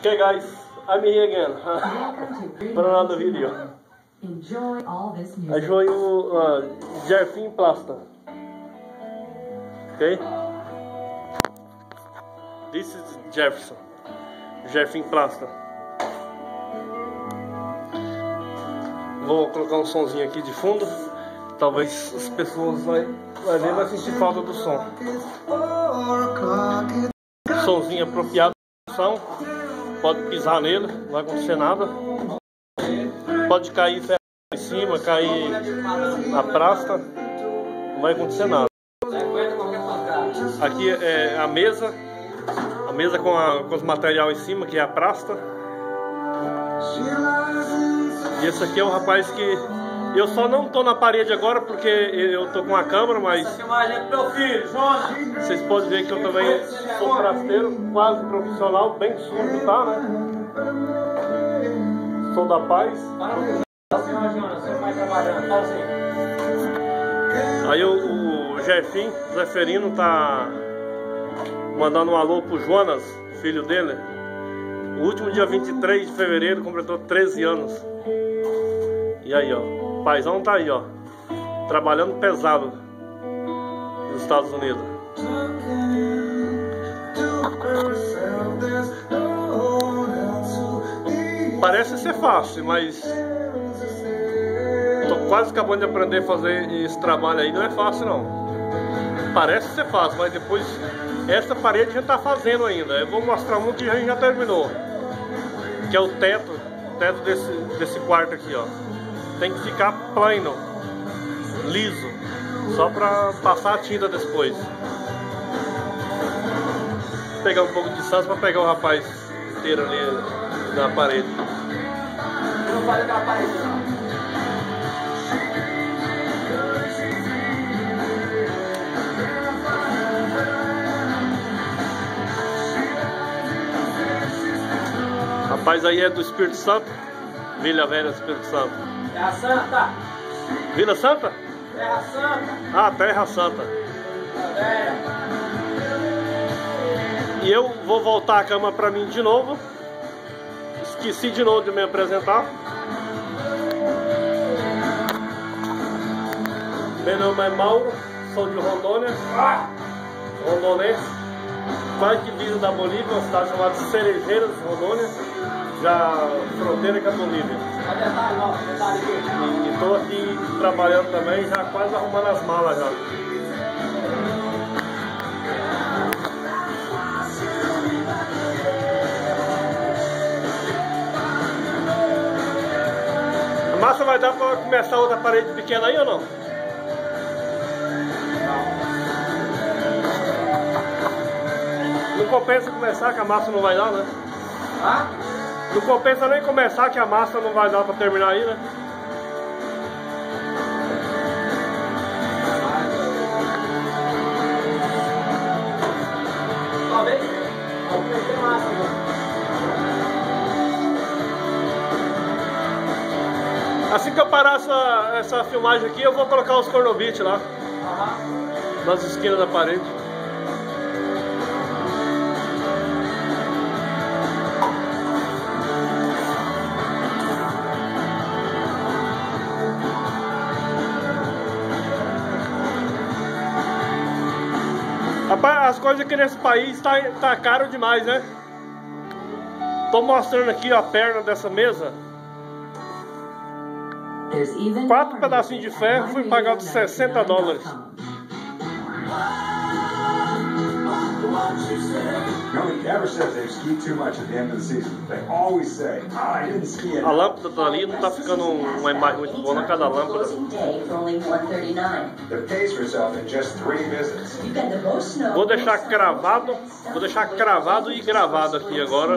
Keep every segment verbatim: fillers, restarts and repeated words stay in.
Okay guys, I'm here again for another video. Enjoy all this music. I show you uh, Jerfim Plasta. Okay? This is Jefferson. Jerfim Plasta. Vou colocar um sonzinho aqui de fundo. Talvez as pessoas vai, vai ver, vai sentir falta do som. Sonzinho apropriado. Pode pisar nele, não vai acontecer nada. Pode cair ferro em cima, cair a prasta, não vai acontecer nada. Aqui é a mesa, a mesa com, a, com os materiais em cima, que é a prasta. E esse aqui é um rapaz que eu só não tô na parede agora porque eu tô com a câmera, mas essa filmagem é pro meu filho, Jonas. Vocês podem ver que eu também sou prasteiro, quase profissional, bem surdo, tá, né? Sou da paz. Assim, ó, Jonas, você vai trabalhando, fala assim. Aí o, o Jefim, Zeferino, tá mandando um alô pro Jonas, filho dele. O último dia vinte e três de fevereiro completou treze anos. E aí, ó. O paizão tá aí, ó, trabalhando pesado nos Estados Unidos. Parece ser fácil, mas tô quase acabando de aprender a fazer esse trabalho aí. Não é fácil não. Parece ser fácil, mas depois essa parede a gente tá fazendo ainda. Eu vou mostrar um que a gente já terminou, que é o teto, o teto desse, desse quarto aqui, ó. Tem que ficar plano, liso, só para passar a tinta depois. Vou pegar um pouco de distância para pegar o rapaz inteiro ali na parede. Não vai ligar a parede não. Rapaz aí é do Espírito Santo, Vila Velha do Espírito Santo. Terra Santa. Vila Santa? Terra Santa. Ah, Terra Santa. É. E eu vou voltar a câmera pra mim de novo. Esqueci de novo de me apresentar. Meu nome é Mauro, sou de Rondônia, rondonense, quase divisa da Bolívia, uma cidade chamada Cerejeiras, Rondônia, já fronteira com a Bolívia. Olha detalhe, ó, detalhe aqui. E estou aqui trabalhando também, já quase arrumando as malas já. A massa vai dar para começar outra parede pequena aí ou não? Não compensa começar que a massa não vai dar, né? Ah? Não compensa nem começar que a massa não vai dar para terminar aí, né? Talvez. Talvez tenha massa agora. Assim que eu parar essa, essa filmagem aqui, eu vou colocar os cornobites lá. Aham. Nas esquinas da parede. Rapaz, as coisas aqui nesse país tá, tá caro demais, né? Tô mostrando aqui ó, a perna dessa mesa. Quatro pedacinhos de ferro, fui pagar de sessenta dólares. A lâmpada tá ali, não tá ficando uma imagem muito boa na cada lâmpada. Vou deixar cravado, vou deixar cravado e gravado aqui agora.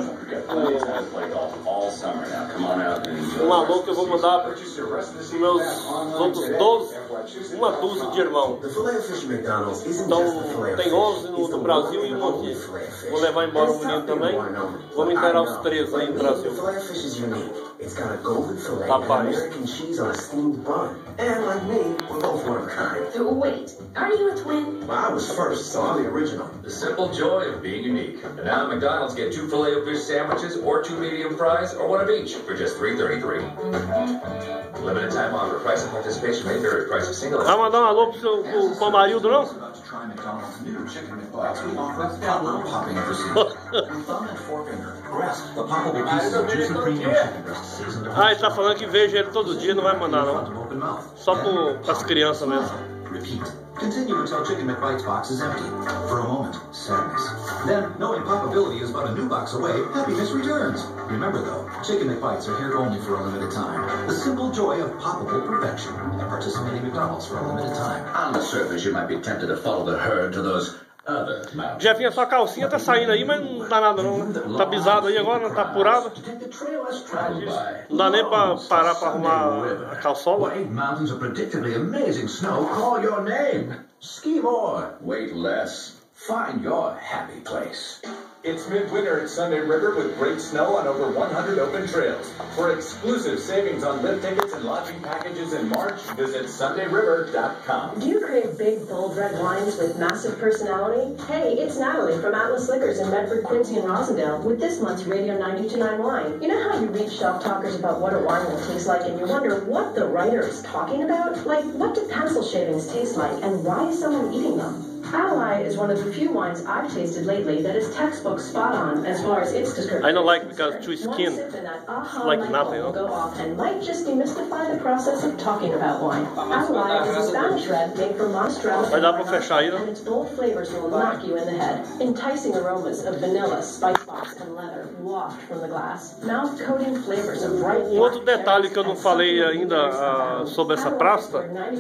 Um alô que eu vou mandar para os meus outros doze, uma dúzia de irmãos. Então tem onze no, no Brasil e um aqui. Vou levar embora o menino também. Vou me inteirar os três aí no Brasil. It's got a golden fillet and Rapaz. American cheese on a steamed bun. And like me, we're both one of a kind. Wait, aren't you a twin? Well, I was first, so I'm the original. The simple joy of being unique. And now at McDonald's, get two filet-o-fish sandwiches or two medium fries or one of each for just three thirty-three. Limited time offer. Price and participation may vary. Price of single. Vai mandar um alô pro seu pro, pro Amarildo, não? About to try McDonald's new chicken McBites. We offer poppable popping procedure. With thumb and forefinger, grasp the poppable pieces of juicy premium chicken breast seasoned. Ah, ele tá falando que veja ele todo dia, não vai mandar não. Open mouth. Só pro, pras crianças mesmo. Repeat. Continue until Chicken McBites box is empty. For a moment, sadness. Then, knowing poppability is about a new box away, happiness returns. Remember though, Chicken McBites are here only for a limited time. The simple joy of poppable perfection. At participating McDonald's for a limited time. On the surface, you might be tempted to follow the herd to those other mountains. Jefinha, sua calcinha tá saindo aí, mas não dá nada não, né? Tá pisado aí agora, não tá apurado. Não dá nem pra parar pra arrumar a calçola. Wide mountains of predictably amazing snow call your name. Ski more. Wait less. Find your happy place. It's midwinter at Sunday River with great snow on over one hundred open trails. For exclusive savings on lift tickets and lodging packages in March, visit sunday river dot com. Do you crave big, bold red wines with massive personality? Hey, it's Natalie from Atlas Liquors in Medford, Quincy, and Rosendale with this month's Radio ninety-two point nine wine. You know how you read shelf talkers about what a wine will taste like and you wonder what the writer is talking about? Like, what do pencil shavings taste like and why is someone eating them? Ally is one of the few wines I've tasted lately that is textbook spot on as far as its description. I don't like it because too skin. Like nothing, will huh? go off and might just demystify the process of talking about wine. Ally is a Spanish red made from Montreal Vai dar pra fechar aí, né? and its bold flavors will knock you in the head. Enticing aromas of vanilla, spice box, and leather waft from the glass. Mouth-coating flavors of bright Um outro detalhe que eu não falei ainda uh, sobre essa prasta,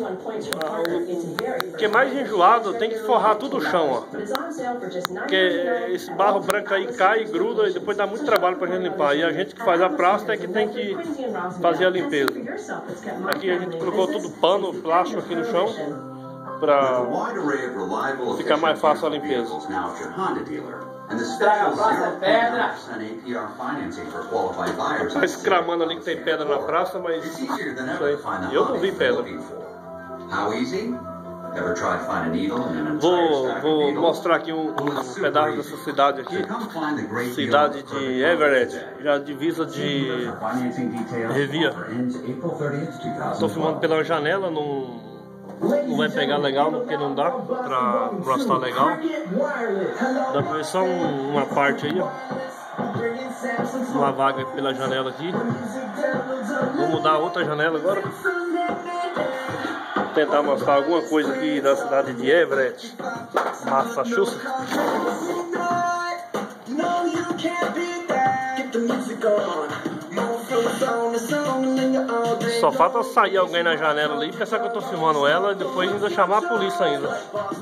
o que é mais enjoado, tem que forrar tudo o chão, ó. Porque esse barro branco aí cai e gruda e depois dá muito trabalho pra gente limpar. E a gente que faz a prasta é que tem que fazer a limpeza. Aqui a gente colocou tudo pano, plástico aqui no chão pra ficar mais fácil a limpeza. Tá escramando ali que tem pedra na praça, mas isso aí, eu não vi pedra. Vou, vou mostrar aqui um, um pedaço dessa cidade aqui, cidade de Everett, já divisa de Revia. Estou filmando pela janela, não, não vai pegar legal porque não dá pra mostrar legal. Dá pra ver só um, uma parte aí, ó. Uma vaga pela janela aqui. Vou mudar a outra janela agora. Tentar mostrar alguma coisa aqui da cidade de Everett, Massachusetts. Só falta sair alguém na janela ali e pensar que eu tô filmando ela e depois ainda chamar a polícia ainda.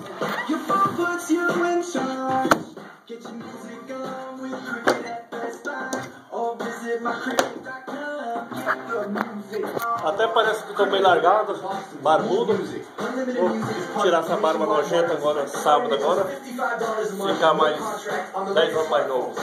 Até parece que estou bem largado, barbudo. Vou tirar essa barba nojenta agora, sábado agora. Ficar mais dez anos mais novo.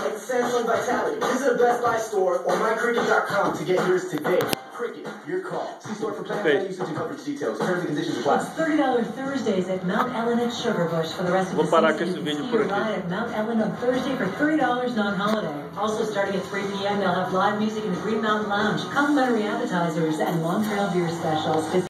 Okay. thirty dollars Thursdays at Mount Ellen at Sugarbush for the rest of the Vou parar com season. esse vídeo por aqui. At Mount Ellen on Thursday for thirty dollars non-holiday. Also starting at three p m they'll have live music in the Green Mountain Lounge, complimentary appetizers, and Long Trail beer specials.